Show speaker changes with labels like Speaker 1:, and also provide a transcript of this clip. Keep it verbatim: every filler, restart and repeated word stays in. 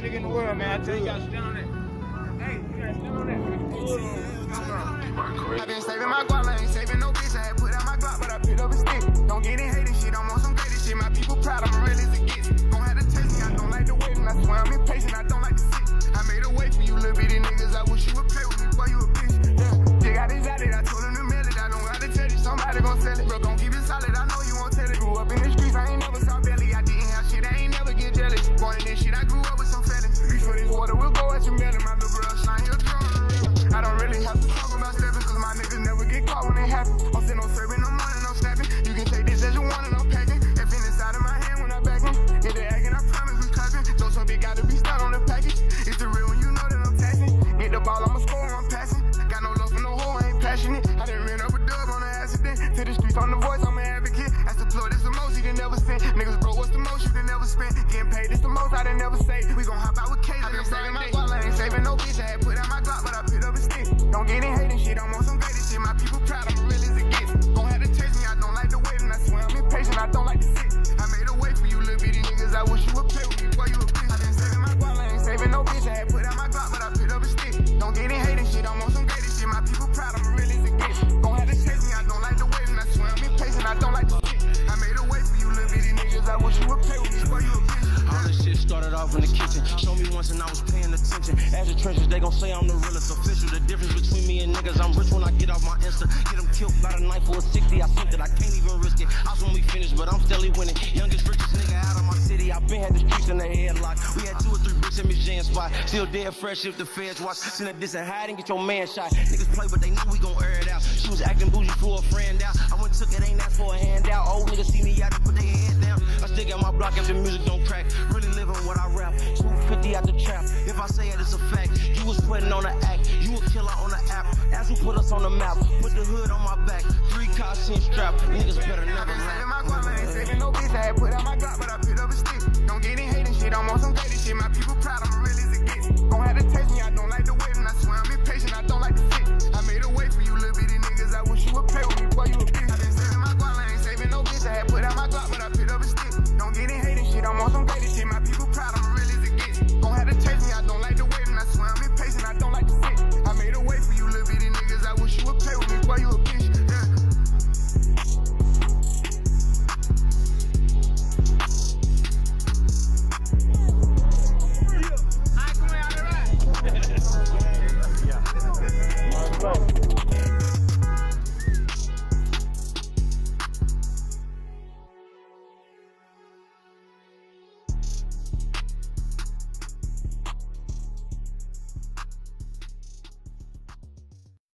Speaker 1: nigga in the world, man. I tell you, you gotta stand on that. Hey, you gotta stand on that.
Speaker 2: I been saving my guap, I ain't saving no bitch. I had put out my Glock, but I picked up a stick. Don't get in hating shit, I'm on some greatest shit. My people proud, I'm real as it gets. Gon' have to taste me, I don't like the waiting. I swear I'm impatient, I don't like to sit. I made a way for you little bitty niggas. I wish you would play with me, boy, you a bitch. Yeah, they got this out it, I told him to mail it. I don't gotta tell you, somebody gon' sell it. Bro, gon' keep it solid, I know you won't tell it. Grew up in the streets, I ain't never saw belly. I didn't have shit, I ain't never get jealous. Born in this shit, I grew up with some fellas. Reach for this water, we'll go at your melon. My little bro shine, he'll draw on the river. I don't really have to talk about stepping, cause my niggas never get caught when it happen. I'm still no serving, I'm running, I'm snapping. You can take this as you want and I'm packing. F in inside of my hand when I back them. If they acting, I promise we clapping. Don't so big, gotta be stuck on the package. It's the real when you know that I'm taxing. Get the ball, I'ma score, I'm passing. Got no love for no hoe, I ain't passionate. I done ran up a dub on an accident. To the streets, on the voice, I'm an advocate. That's the plug, this the most you done never spent. Niggas bro, what's the most you done never spent? Getting paid, this the most I done never saved. We gon' hop out with K. I been saving my guap, I ain't saving no bitch. I had put out my Glock, but I picked up a stick. Don't get in hating shit, I'm on some greatest shit. My people proud, I'm real as it gets. Gon' have to taste me, I don't like the waiting. I swear I'm impatient, I don't like to sit. I made a way for you little bitty niggas. I wish you would play with me, boy, you a bitch. I been saving my guap, I ain't saving no bitch. I had put out my Glock, but I picked up a stick. Don't get in hating shit, I'm on some greatest shit. My people proud, I'm real as it gets. Gon' have to taste me, I don't like the waiting. I swear I'm impatient, I don't like to sit. I made a way for you little bitty niggas. I wish you would play with me, boy, you a bitch.
Speaker 3: All this shit started off in the kitchen. Show me once and I was paying attention. As the trenches, they gon' say I'm the realest official. The difference between me and niggas, I'm rich when I get off my Insta. Get them killed by the knife for a sixty. I think that I can't even risk it. I was when we finished, but I'm steadily winning. Youngest, richest nigga out of my city. I been had the streets in the headlock. We had two or three bricks in Miss Jan's spot. Still dead fresh if the feds watch. Send a diss and hide and get your man shot. Niggas play, but they know we gon' air it out. She was acting bougie for a friend out. I went took it, ain't asked for a handout. Old niggas see me out, they put their head down. I still got my block if the music don't crack. Really living what I rap. two fifty out the trap. If I say it, it's a fact. You was putting on the act. You a killer on the app. As who put us on the map. Put the hood on my back. Three cars in strap. Niggas better never
Speaker 2: I been
Speaker 3: rap.
Speaker 2: saving my guap, I ain't saving no bitch. I had put out my Glock, but I picked up a stick. Don't get in hating shit, I'm on some greatest shit. My people proud, I'm